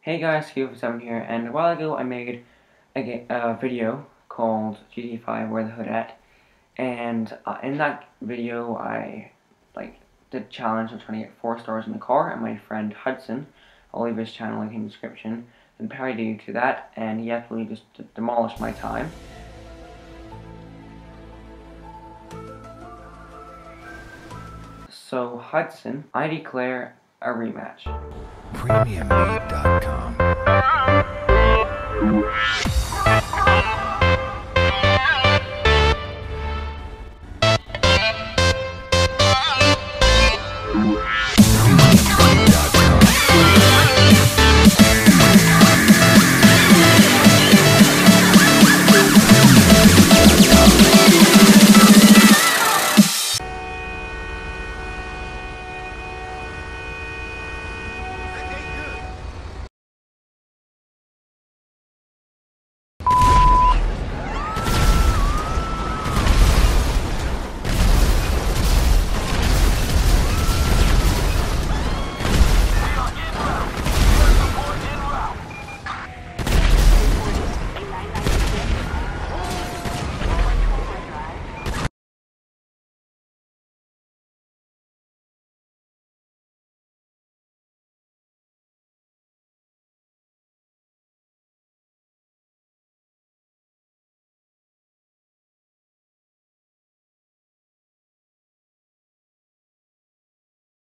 Hey guys, Gtav here, and a while ago I made a video called Gtav Where the Hood At, and in that video I did a challenge of trying to get 4 stars in the car, and my friend Hudson, I'll leave his channel link in the description, and parodied to that, and he absolutely just demolished my time. So Hudson, I declare a rematch. PremiumMade.com